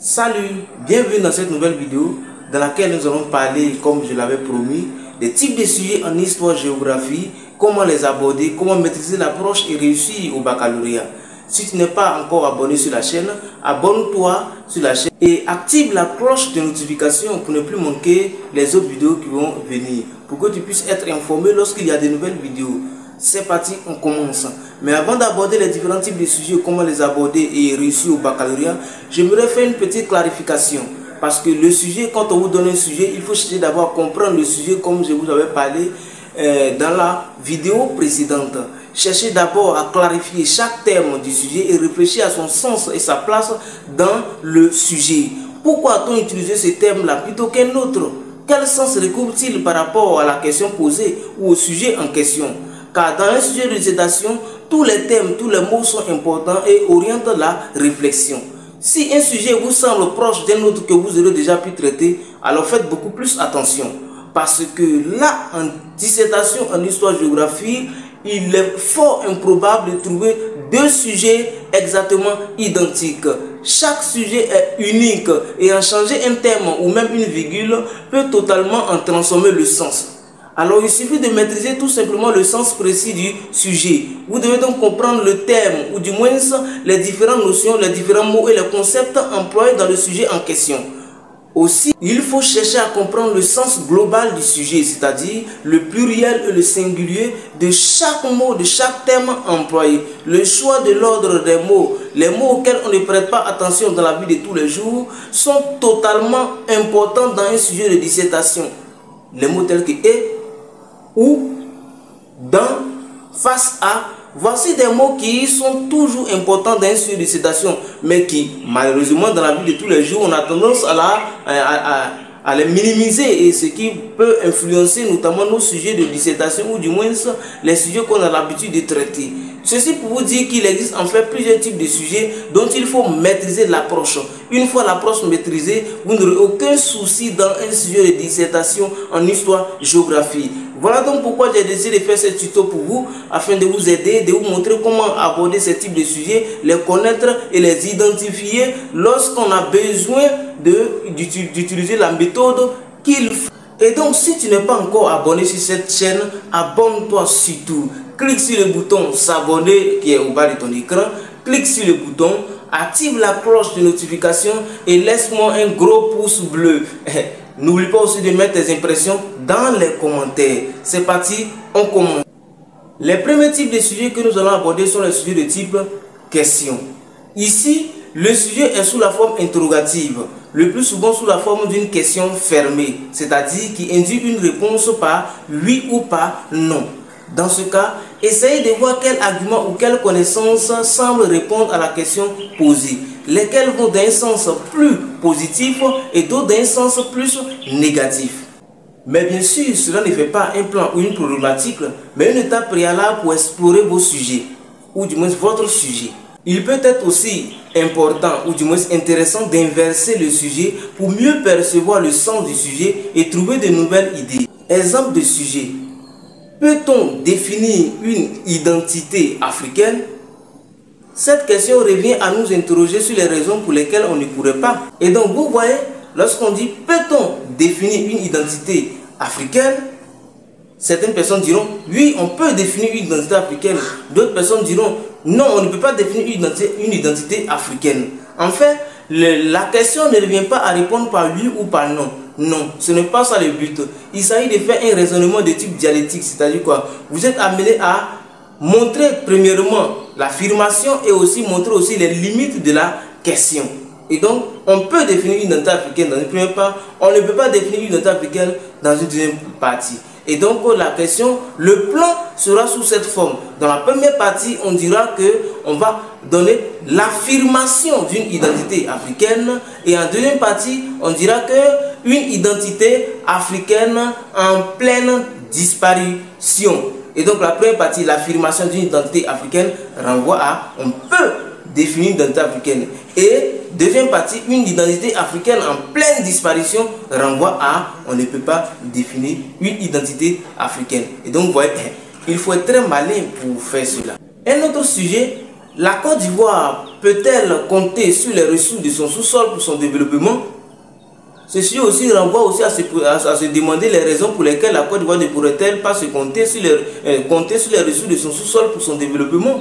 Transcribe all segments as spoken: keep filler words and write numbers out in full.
Salut, bienvenue dans cette nouvelle vidéo dans laquelle nous allons parler, comme je l'avais promis, des types de sujets en histoire-géographie, comment les aborder, comment maîtriser l'approche et réussir au baccalauréat. Si tu n'es pas encore abonné sur la chaîne, abonne-toi sur la chaîne et active la cloche de notification pour ne plus manquer les autres vidéos qui vont venir, pour que tu puisses être informé lorsqu'il y a de nouvelles vidéos. C'est parti, on commence. Mais avant d'aborder les différents types de sujets, comment les aborder et réussir au baccalauréat, j'aimerais faire une petite clarification. Parce que le sujet, quand on vous donne un sujet, il faut chercher d'abord à comprendre le sujet comme je vous avais parlé euh, dans la vidéo précédente. Cherchez d'abord à clarifier chaque terme du sujet et réfléchir à son sens et sa place dans le sujet. Pourquoi a-t-on utilisé ce terme-là plutôt qu'un autre? Quel sens recouvre-t-il par rapport à la question posée ou au sujet en question? Car dans un sujet de dissertation, tous les thèmes, tous les mots sont importants et orientent la réflexion. Si un sujet vous semble proche d'un autre que vous aurez déjà pu traiter, alors faites beaucoup plus attention. Parce que là, en dissertation, en histoire-géographie, il est fort improbable de trouver deux sujets exactement identiques. Chaque sujet est unique et en changer un terme ou même une virgule peut totalement en transformer le sens. Alors il suffit de maîtriser tout simplement le sens précis du sujet. Vous devez donc comprendre le terme ou du moins les différentes notions, les différents mots et les concepts employés dans le sujet en question. Aussi, il faut chercher à comprendre le sens global du sujet, c'est-à-dire le pluriel et le singulier de chaque mot, de chaque terme employé. Le choix de l'ordre des mots, les mots auxquels on ne prête pas attention dans la vie de tous les jours, sont totalement importants dans un sujet de dissertation. Les mots tels que « et », ou, dans, face à, voici des mots qui sont toujours importants dans un sujet de dissertation, mais qui, malheureusement, dans la vie de tous les jours, on a tendance à, la, à, à, à les minimiser, et ce qui peut influencer notamment nos sujets de dissertation, ou du moins les sujets qu'on a l'habitude de traiter. Ceci pour vous dire qu'il existe en fait plusieurs types de sujets dont il faut maîtriser l'approche. Une fois l'approche maîtrisée, vous n'aurez aucun souci dans un sujet de dissertation en histoire-géographie. Voilà donc pourquoi j'ai décidé de faire ce tuto pour vous, afin de vous aider, de vous montrer comment aborder ce type de sujets, les connaître et les identifier lorsqu'on a besoin d'utiliser la méthode qu'il faut. Et donc, si tu n'es pas encore abonné sur cette chaîne, abonne-toi surtout. Clique sur le bouton s'abonner qui est au bas de ton écran. Clique sur le bouton, active la cloche de notification et laisse-moi un gros pouce bleu. N'oublie pas aussi de mettre tes impressions dans les commentaires. C'est parti, on commence. Les premiers types de sujets que nous allons aborder sont les sujets de type question. Ici, le sujet est sous la forme interrogative, le plus souvent sous la forme d'une question fermée, c'est-à-dire qui induit une réponse par oui ou par non. Dans ce cas, essayez de voir quel argument ou quelle connaissance semble répondre à la question posée, lesquelles vont d'un sens plus positif et d'autres d'un sens plus négatif. Mais bien sûr, cela ne fait pas un plan ou une problématique, mais une étape préalable pour explorer vos sujets, ou du moins votre sujet. Il peut être aussi important ou du moins intéressant d'inverser le sujet pour mieux percevoir le sens du sujet et trouver de nouvelles idées. Exemple de sujet. Peut-on définir une identité africaine? Cette question revient à nous interroger sur les raisons pour lesquelles on ne pourrait pas. Et donc vous voyez, lorsqu'on dit peut-on définir une identité africaine, certaines personnes diront oui, on peut définir une identité africaine. D'autres personnes diront non, on ne peut pas définir une identité, une identité africaine. En fait, le, la question ne revient pas à répondre par oui ou par non. Non, ce n'est pas ça le but. Il s'agit de faire un raisonnement de type dialectique, c'est-à-dire quoi? Vous êtes amené à montrer premièrement l'affirmation et aussi montrer aussi les limites de la question. Et donc, on peut définir une identité africaine dans une première partie, on ne peut pas définir une identité africaine dans une deuxième partie. Et donc la question, le plan sera sous cette forme. Dans la première partie, on dira que on va donner l'affirmation d'une identité africaine. Et en deuxième partie, on dira que une identité africaine en pleine disparition. Et donc la première partie, l'affirmation d'une identité africaine, renvoie à on peut définir une identité africaine. Et deuxième partie, une identité africaine en pleine disparition renvoie à on ne peut pas définir une identité africaine. Et donc vous voyez, il faut être très malin pour faire cela. Un autre sujet la Côte d'Ivoire peut-elle compter sur les ressources de son sous-sol pour son développement? Ceci aussi renvoie aussi à se, à, à se demander les raisons pour lesquelles la Côte d'Ivoire ne pourrait-elle pas se compter sur, les, euh, compter sur les ressources de son sous-sol pour son développement.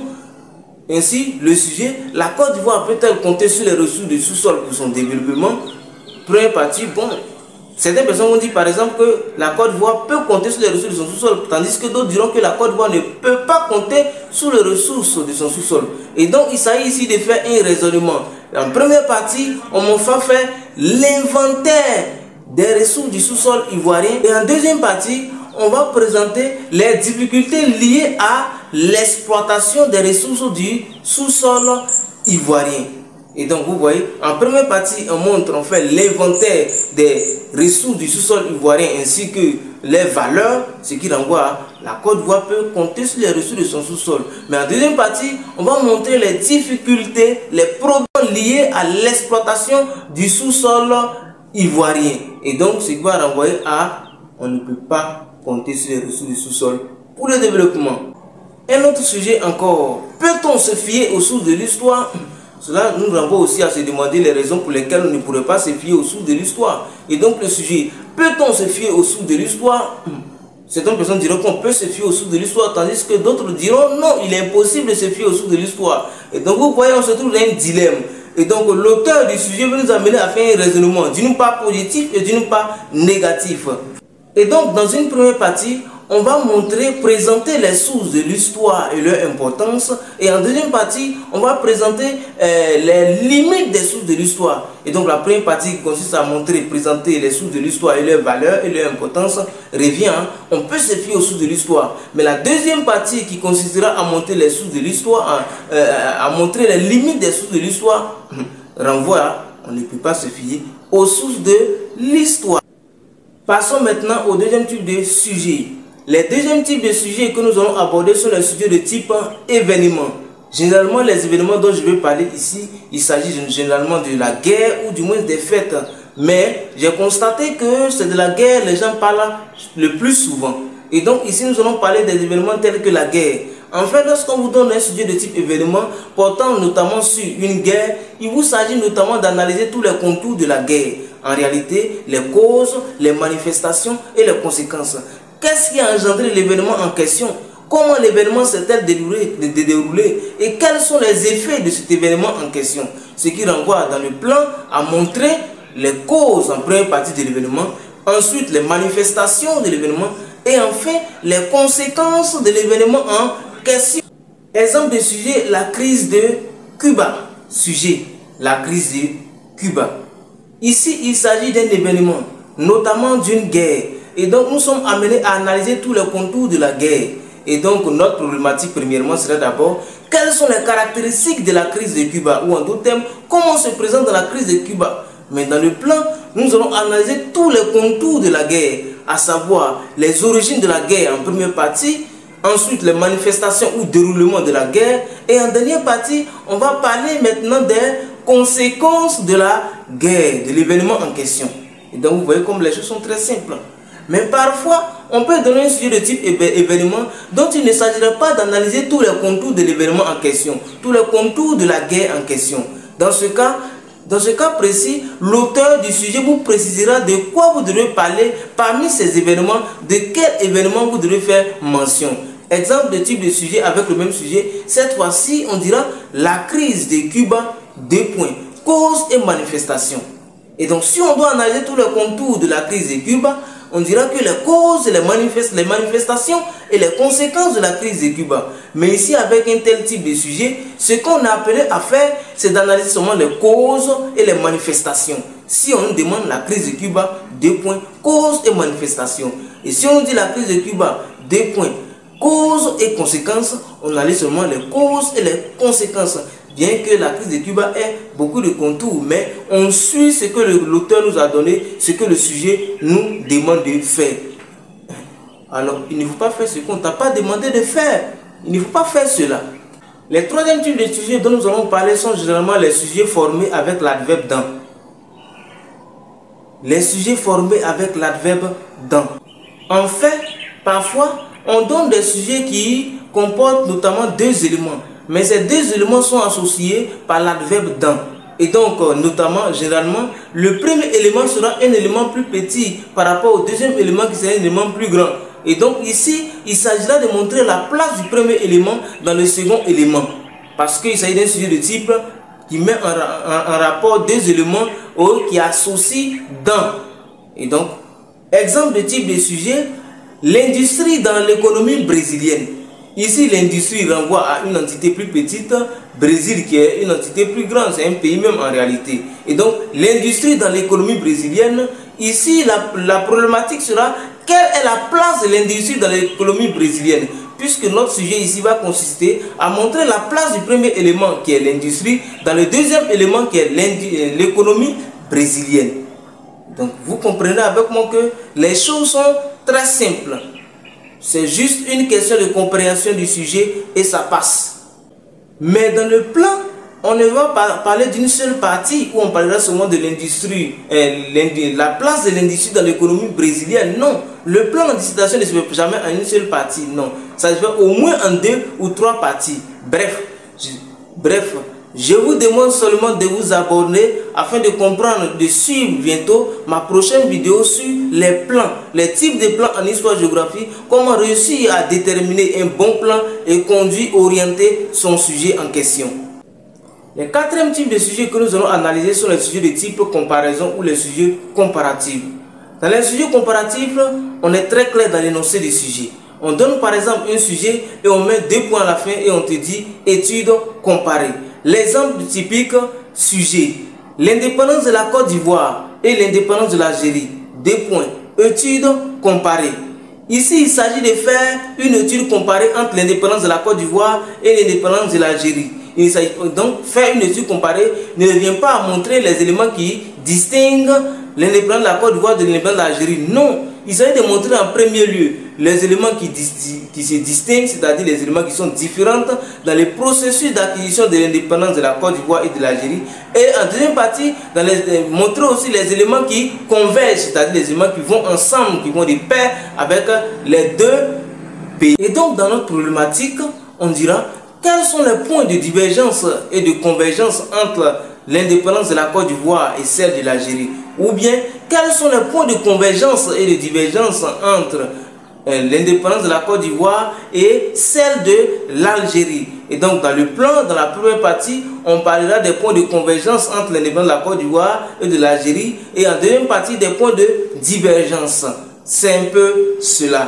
Ainsi, le sujet, la Côte d'Ivoire peut-elle compter sur les ressources du sous-sol pour son développement? Première partie, bon, certaines personnes vont dire par exemple que la Côte d'Ivoire peut compter sur les ressources de son sous-sol, tandis que d'autres diront que la Côte d'Ivoire ne peut pas compter sur les ressources de son sous-sol. Et donc, il s'agit ici de faire un raisonnement. En première partie, on m'a fait l'inventaire des ressources du sous-sol ivoirien. Et en deuxième partie, on va présenter les difficultés liées à l'exploitation des ressources du sous-sol ivoirien. Et donc, vous voyez, en première partie, on montre, on fait l'inventaire des ressources du sous-sol ivoirien ainsi que les valeurs, ce qui renvoie à la Côte d'Ivoire peut compter sur les ressources de son sous-sol. Mais en deuxième partie, on va montrer les difficultés, les problèmes liés à l'exploitation du sous-sol ivoirien. Et donc, ce qui va renvoyer à on ne peut pas compter sur les ressources du sous-sol pour le développement. Un autre sujet encore, peut-on se fier aux sources de l'histoire? Cela nous renvoie aussi à se demander les raisons pour lesquelles on ne pourrait pas se fier aux sources de l'histoire. Et donc le sujet, peut-on se fier aux sources de l'histoire? Certaines personnes diront qu'on peut se fier aux sources de l'histoire, tandis que d'autres diront non, il est impossible de se fier aux sources de l'histoire. Et donc vous voyez, on se trouve dans un dilemme. Et donc l'auteur du sujet veut nous amener à faire un raisonnement, d'une part positif et d'une part négatif. Et donc dans une première partie, on va montrer, présenter les sources de l'histoire et leur importance. Et en deuxième partie, on va présenter euh, les limites des sources de l'histoire. Et donc la première partie qui consiste à montrer, présenter les sources de l'histoire et leurs valeurs et leur importance revient, hein, on peut se fier aux sources de l'histoire. Mais la deuxième partie qui consistera à montrer les sources de l'histoire, à, euh, à montrer les limites des sources de l'histoire, renvoie à, on ne peut pas se fier aux sources de l'histoire. Passons maintenant au deuxième type de sujet. Les deuxièmes types de sujets que nous allons aborder sont les sujets de type événement. Généralement, les événements dont je vais parler ici, il s'agit généralement de la guerre ou du moins des fêtes. Mais j'ai constaté que c'est de la guerre, les gens parlent le plus souvent. Et donc ici, nous allons parler des événements tels que la guerre. En fait, lorsqu'on vous donne un sujet de type événement, portant notamment sur une guerre, il vous s'agit notamment d'analyser tous les contours de la guerre. En réalité, les causes, les manifestations et les conséquences. Qu'est-ce qui a engendré l'événement en question? Comment l'événement s'est-il déroulé, déroulé? Et quels sont les effets de cet événement en question? Ce qui renvoie dans le plan à montrer les causes en première partie de l'événement, ensuite les manifestations de l'événement et enfin les conséquences de l'événement en question. Exemple de sujet, la crise de Cuba. Sujet, la crise de Cuba. Ici, il s'agit d'un événement, notamment d'une guerre. Et donc, nous sommes amenés à analyser tous les contours de la guerre. Et donc, notre problématique, premièrement, serait d'abord, quelles sont les caractéristiques de la crise de Cuba? Ou en d'autres termes, comment se présente dans la crise de Cuba? Mais dans le plan, nous allons analyser tous les contours de la guerre, à savoir les origines de la guerre en première partie, ensuite les manifestations ou déroulement de la guerre, et en dernière partie, on va parler maintenant des conséquences de la guerre, de l'événement en question. Et donc, vous voyez comme les choses sont très simples. Mais parfois, on peut donner un sujet de type événement dont il ne s'agirait pas d'analyser tous les contours de l'événement en question, tous les contours de la guerre en question. Dans ce cas, dans ce cas précis, l'auteur du sujet vous précisera de quoi vous devez parler parmi ces événements, de quel événement vous devez faire mention. Exemple de type de sujet avec le même sujet, cette fois-ci, on dira la crise de Cuba, deux points, cause et manifestation. Et donc, si on doit analyser tous les contours de la crise de Cuba, on dira que les causes, les, manifest les manifestations et les conséquences de la crise de Cuba. Mais ici, avec un tel type de sujet, ce qu'on a appelé à faire, c'est d'analyser seulement les causes et les manifestations. Si on nous demande la crise de Cuba, deux points, causes et manifestations. Et si on nous dit la crise de Cuba, deux points, causes et conséquences, on analyse seulement les causes et les conséquences. Bien que la crise de Cuba ait beaucoup de contours, mais on suit ce que l'auteur nous a donné, ce que le sujet nous demande de faire. Alors, il ne faut pas faire ce qu'on ne t'a pas demandé de faire. Il ne faut pas faire cela. Les troisième types de sujets dont nous allons parler sont généralement les sujets formés avec l'adverbe dans. Les sujets formés avec l'adverbe dans. En fait, parfois, on donne des sujets qui comportent notamment deux éléments. mais ces deux éléments sont associés par l'adverbe dans. Et donc, notamment, généralement, le premier élément sera un élément plus petit par rapport au deuxième élément qui sera un élément plus grand. Et donc, ici, il s'agira de montrer la place du premier élément dans le second élément. Parce qu'il s'agit d'un sujet de type qui met en, en, en rapport deux éléments ou qui associent dans. Et donc, exemple de type de sujet, l'industrie dans l'économie brésilienne. Ici, l'industrie renvoie à une entité plus petite, Brésil qui est une entité plus grande, c'est un pays même en réalité. Et donc, l'industrie dans l'économie brésilienne, ici, la, la problématique sera quelle est la place de l'industrie dans l'économie brésilienne, puisque notre sujet ici va consister à montrer la place du premier élément qui est l'industrie dans le deuxième élément qui est l'économie brésilienne. Donc, vous comprenez avec moi que les choses sont très simples. C'est juste une question de compréhension du sujet et ça passe. Mais dans le plan, on ne va pas parler d'une seule partie où on parlera seulement de l'industrie, euh, la place de l'industrie dans l'économie brésilienne. Non, le plan en dissertation ne se fait jamais en une seule partie. Non, ça se fait au moins en deux ou trois parties. Bref, je, bref. Je vous demande seulement de vous abonner afin de comprendre, de suivre bientôt ma prochaine vidéo sur les plans, les types de plans en histoire-géographie, comment réussir à déterminer un bon plan et conduire, orienter son sujet en question. Les quatrième type de sujets que nous allons analyser sont les sujets de type comparaison ou les sujets comparatifs. Dans les sujets comparatifs, on est très clair dans l'énoncé des sujets. On donne par exemple un sujet et on met deux points à la fin et on te dit étude comparée. L'exemple typique, sujet, l'indépendance de la Côte d'Ivoire et l'indépendance de l'Algérie. Deux points, étude comparée. Ici, il s'agit de faire une étude comparée entre l'indépendance de la Côte d'Ivoire et l'indépendance de l'Algérie. Il s'agit donc faire une étude comparée ne vient pas à montrer les éléments qui distinguent l'indépendance de la Côte d'Ivoire de l'indépendance de l'Algérie. Non, il s'agit de montrer en premier lieu les éléments qui, qui se distinguent, c'est-à-dire les éléments qui sont différents dans les processus d'acquisition de l'indépendance de la Côte d'Ivoire et de l'Algérie. Et en deuxième partie, dans les, montrer aussi les éléments qui convergent, c'est-à-dire les éléments qui vont ensemble, qui vont de pair avec les deux pays. Et donc, dans notre problématique, on dira quels sont les points de divergence et de convergence entre l'indépendance de la Côte d'Ivoire et celle de l'Algérie. Ou bien, quels sont les points de convergence et de divergence entre euh, l'indépendance de la Côte d'Ivoire et celle de l'Algérie. Et donc, dans le plan, dans la première partie, on parlera des points de convergence entre l'indépendance de la Côte d'Ivoire et de l'Algérie. Et en deuxième partie, des points de divergence. C'est un peu cela.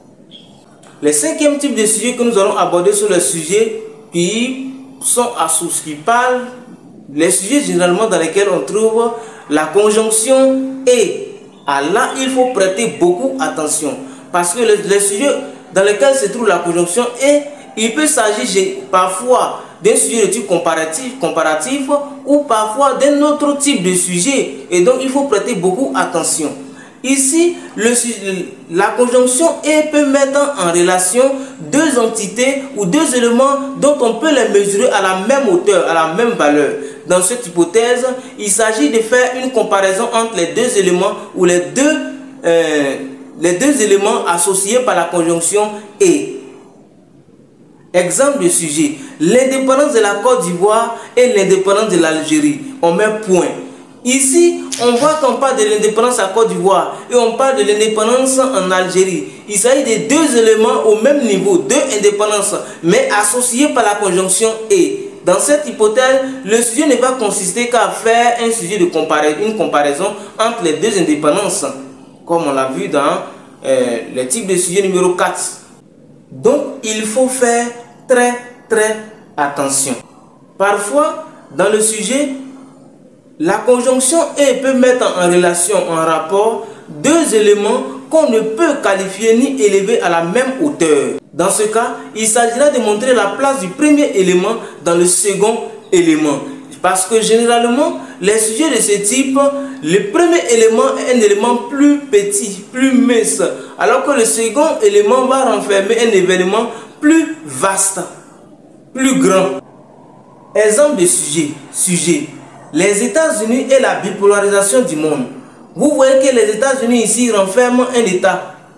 Les cinquième type de sujets que nous allons aborder sont les sujets qui sont associés, qui parlent, les sujets généralement dans lesquels on trouve la conjonction et. À là, il faut prêter beaucoup attention. Parce que les, les sujets dans lesquels se trouve la conjonction et, il peut s'agir parfois d'un sujet de type comparatif, comparatif ou parfois d'un autre type de sujet. Et donc, il faut prêter beaucoup attention. Ici, le, la conjonction et peut mettre en relation deux entités ou deux éléments dont on peut les mesurer à la même hauteur, à la même valeur. Dans cette hypothèse, il s'agit de faire une comparaison entre les deux éléments ou les deux, euh, les deux éléments associés par la conjonction et. Exemple de sujet, l'indépendance de la Côte d'Ivoire et l'indépendance de l'Algérie. On met point. Ici, on voit qu'on parle de l'indépendance à Côte d'Ivoire et on parle de l'indépendance en Algérie. Il s'agit de deux éléments au même niveau, deux indépendances, mais associés par la conjonction et. Dans cette hypothèse, le sujet ne va consister qu'à faire un sujet de comparaison, une comparaison entre les deux indépendances, comme on l'a vu dans euh, le type de sujet numéro quatre. Donc, il faut faire très très attention. Parfois, dans le sujet, la conjonction et peut mettre en relation, en rapport, deux éléments qu'on ne peut qualifier ni élever à la même hauteur. Dans ce cas, il s'agira de montrer la place du premier élément dans le second élément. Parce que généralement, les sujets de ce type, le premier élément est un élément plus petit, plus mince, alors que le second élément va renfermer un événement plus vaste, plus grand. Exemple de sujet, sujet. Les États-Unis et la bipolarisation du monde. Vous voyez que les États-Unis ici renferment un État.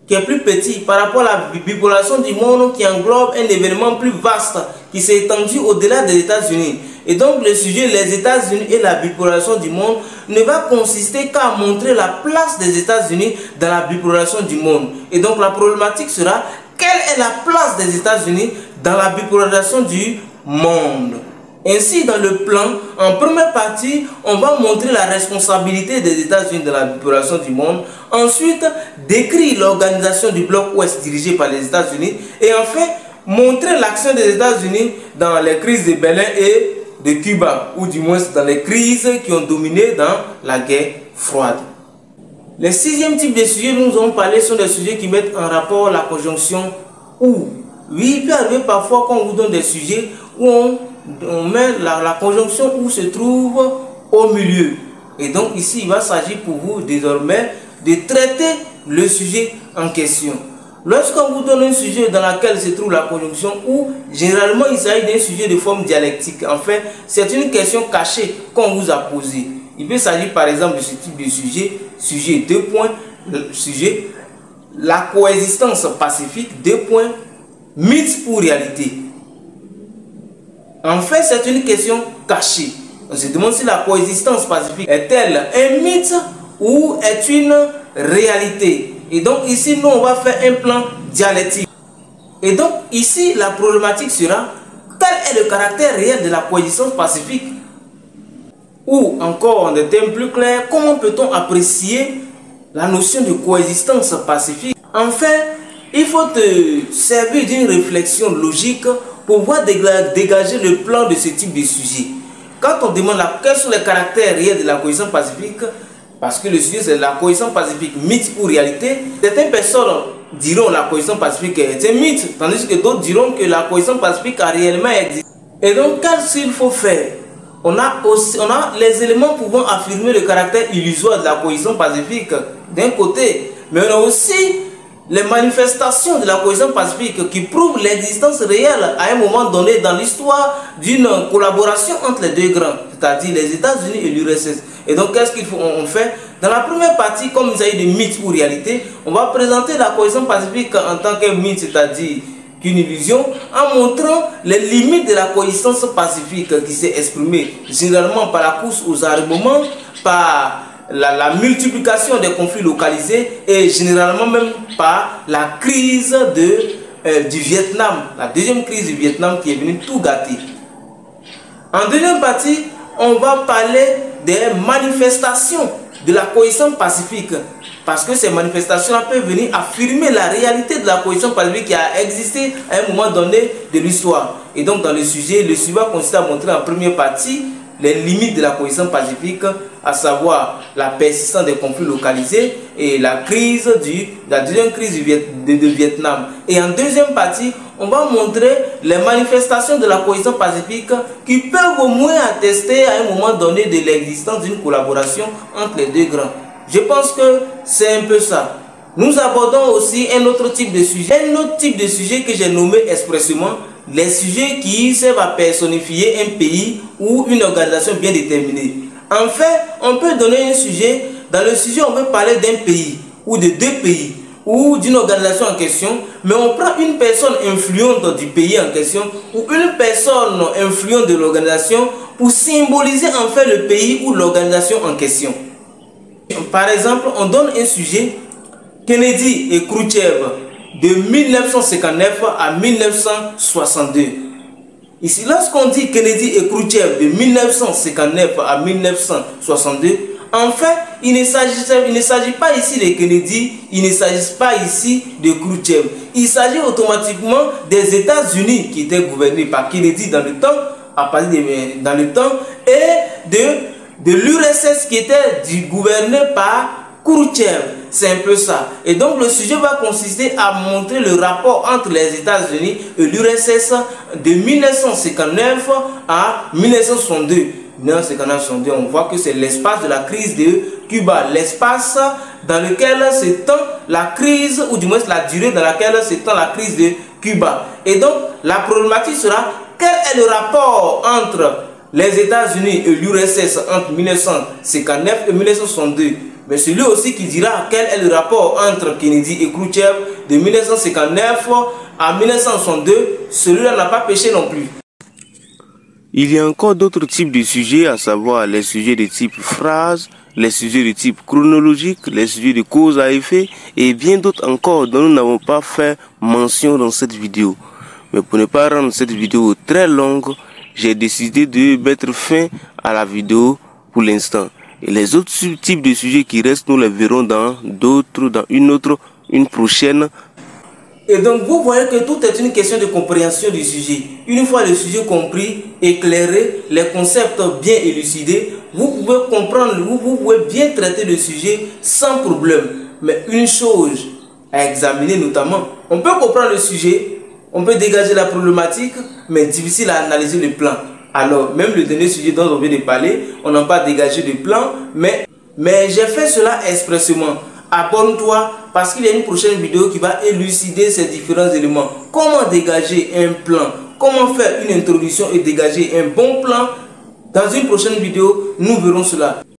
qui est plus petit par rapport à la bipolarisation du monde qui englobe un événement plus vaste qui s'est étendu au-delà des États-Unis. Et donc le sujet les États-Unis et la bipolarisation du monde ne va consister qu'à montrer la place des États-Unis dans la bipolarisation du monde. Et donc la problématique sera quelle est la place des États-Unis dans la bipolarisation du monde. Ainsi, dans le plan, en première partie, on va montrer la responsabilité des États-Unis dans la bipolarisation du monde. Ensuite, décrire l'organisation du bloc ouest dirigé par les États-Unis. Et enfin, montrer l'action des États-Unis dans les crises de Berlin et de Cuba, ou du moins dans les crises qui ont dominé dans la guerre froide. Les sixième type de sujets dont nous allons parler sont des sujets qui mettent en rapport la conjonction ou. Oui, il peut arriver parfois qu'on vous donne des sujets où on on met la, la conjonction où se trouve au milieu. Et donc ici, il va s'agir pour vous désormais de traiter le sujet en question. Lorsqu'on vous donne un sujet dans lequel se trouve la conjonction où, généralement il s'agit d'un sujet de forme dialectique. En fait, c'est une question cachée qu'on vous a posée. Il peut s'agir par exemple de ce type de sujet, sujet deux points, sujet, la coexistence pacifique, deux points, mythe ou réalité. En fait, c'est une question cachée. On se demande si la coexistence pacifique est-elle un mythe ou est une réalité. Et donc ici, nous, on va faire un plan dialectique. Et donc ici, la problématique sera quel est le caractère réel de la coexistence pacifique? Ou encore, en des termes plus clairs, comment peut-on apprécier la notion de coexistence pacifique? Enfin, il faut te servir d'une réflexion logique pour pouvoir dégager le plan de ce type de sujet. Quand on demande la, quels sont les caractères réels de la cohésion pacifique, parce que le sujet c'est la cohésion pacifique, mythe ou réalité, certaines personnes diront la cohésion pacifique est un mythe, tandis que d'autres diront que la cohésion pacifique a réellement existé. Et donc, qu'est-ce qu'il faut faire? On a, aussi, on a les éléments pouvant affirmer le caractère illusoire de la cohésion pacifique d'un côté, mais on a aussi les manifestations de la cohésion pacifique qui prouvent l'existence réelle à un moment donné dans l'histoire d'une collaboration entre les deux grands, c'est-à-dire les États-Unis et l'U R S S. Et donc, qu'est-ce qu'il faut on fait? Dans la première partie, comme il s'agit de mythe ou réalité, on va présenter la cohésion pacifique en tant qu'un mythe, c'est-à-dire qu'une illusion, en montrant les limites de la coexistence pacifique qui s'est exprimée généralement par la course aux armements, par La, la multiplication des conflits localisés et généralement même par la crise de, euh, du Vietnam, la deuxième crise du Vietnam qui est venue tout gâter. En deuxième partie, on va parler des manifestations de la cohésion pacifique parce que ces manifestations peuvent venir affirmer la réalité de la cohésion pacifique qui a existé à un moment donné de l'histoire. Et donc dans le sujet, le suivant consiste à montrer en première partie les limites de la cohésion pacifique, à savoir la persistance des conflits localisés et la crise du, la deuxième crise du Viet, de, de Vietnam. Et en deuxième partie, on va montrer les manifestations de la cohésion pacifique qui peuvent au moins attester à un moment donné de l'existence d'une collaboration entre les deux grands. Je pense que c'est un peu ça. Nous abordons aussi un autre type de sujet, un autre type de sujet que j'ai nommé expressément les sujets qui servent à personnifier un pays ou une organisation bien déterminée. En fait, on peut donner un sujet, dans le sujet on veut parler d'un pays ou de deux pays ou d'une organisation en question, mais on prend une personne influente du pays en question ou une personne influente de l'organisation pour symboliser en fait le pays ou l'organisation en question. Par exemple, on donne un sujet, Kennedy et Khrouchtchev, de mille neuf cent cinquante-neuf à mille neuf cent soixante-deux. Ici, lorsqu'on dit Kennedy et Khrouchtchev de mille neuf cent cinquante-neuf à mille neuf cent soixante-deux, en fait, il ne s'agit pas ici de Kennedy, il ne s'agit pas ici de Khrouchtchev. Il s'agit automatiquement des États-Unis qui étaient gouvernés par Kennedy dans le temps, à partir de, dans le temps, et de, de l'U R S S qui était gouverné par Khrouchtchev. C'est un peu ça. Et donc le sujet va consister à montrer le rapport entre les États-Unis et l'U R S S de mille neuf cent cinquante-neuf à mille neuf cent soixante-deux. mille neuf cent cinquante-neuf soixante-deux, on voit que c'est l'espace de la crise de Cuba, l'espace dans lequel s'étend la crise, ou du moins la durée dans laquelle s'étend la crise de Cuba. Et donc la problématique sera quel est le rapport entre les États-Unis et l'U R S S entre mille neuf cent cinquante-neuf et mille neuf cent soixante-deux. Mais celui aussi qui dira quel est le rapport entre Kennedy et Khrouchtchev de mille neuf cent cinquante-neuf à mille neuf cent soixante-deux, celui-là n'a pas péché non plus. Il y a encore d'autres types de sujets, à savoir les sujets de type phrase, les sujets de type chronologique, les sujets de cause à effet et bien d'autres encore dont nous n'avons pas fait mention dans cette vidéo. Mais pour ne pas rendre cette vidéo très longue, j'ai décidé de mettre fin à la vidéo pour l'instant. Et les autres types de sujets qui restent, nous les verrons dans d'autres, dans une autre, une prochaine. Et donc vous voyez que tout est une question de compréhension du sujet. Une fois le sujet compris, éclairé, les concepts bien élucidés, vous pouvez comprendre, vous, vous pouvez bien traiter le sujet sans problème. Mais une chose à examiner notamment, on peut comprendre le sujet, on peut dégager la problématique, mais difficile à analyser le plan. Alors même le dernier sujet dont on vient de parler, on n'a pas dégagé de plan, mais, mais j'ai fait cela expressément. Abonne-toi parce qu'il y a une prochaine vidéo qui va élucider ces différents éléments. Comment dégager un plan, comment faire une introduction et dégager un bon plan. Dans une prochaine vidéo, nous verrons cela.